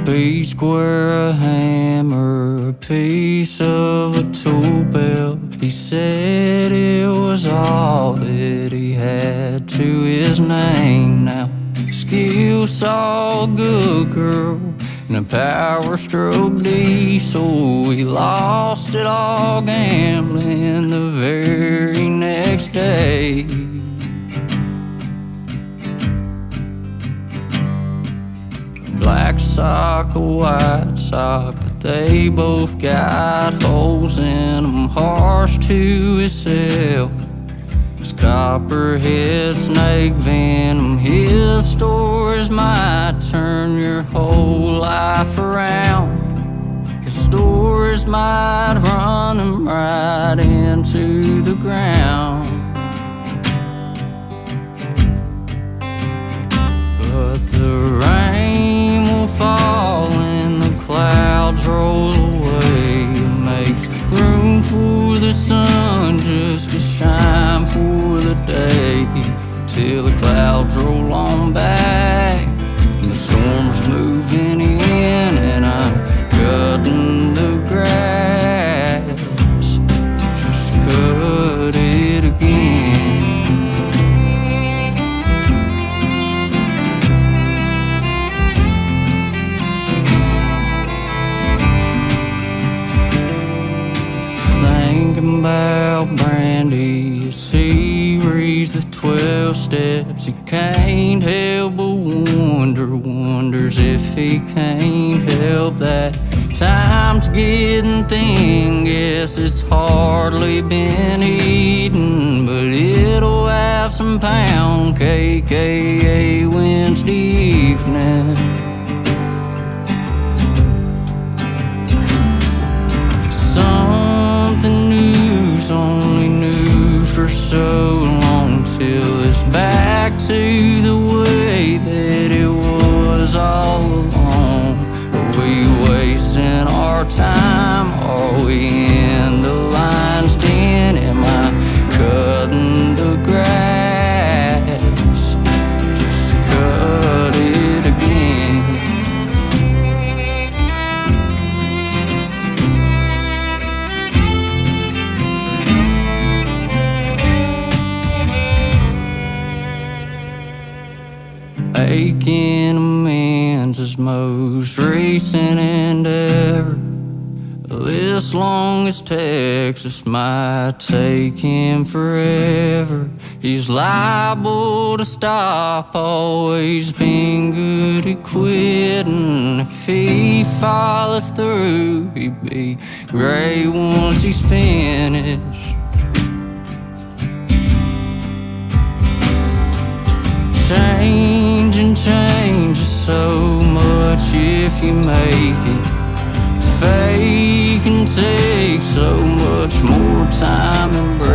B-square, a hammer, a piece of a tool belt. He said it was all that he had to his name now. Skill saw a good girl in a power stroke diesel. He lost it all gambling the very next day. Black sock, a white sock, but they both got holes in them. Harsh to himself, his copperhead snake venom. His stories might turn your whole life around. His stories might run him right into the ground. But the rain will fall and the clouds roll away. It makes room for the sun just to shine for the day, till the clouds roll on back and the storm's moving in, and I'm cutting the grass, just cut it again. Thinking about Brandy as he reads the 12 steps. He can't help but wonders if he can't help that. Time's getting thin, guess it's hardly been eaten, but it'll have some pound cake, a Wednesday evening. Something new's only new for so long, till it's back to the way that it was all along. Are we wasting our time? Are we in the lion's den? Am I cutting the grass? Just cut it again. Making amends his most recent endeavor. This longest Texas might take him forever. He's liable to stop, always been good at quitting. If he follows through, he'd be great once he's finished. Changes so much if you make it. Fake and take so much more time and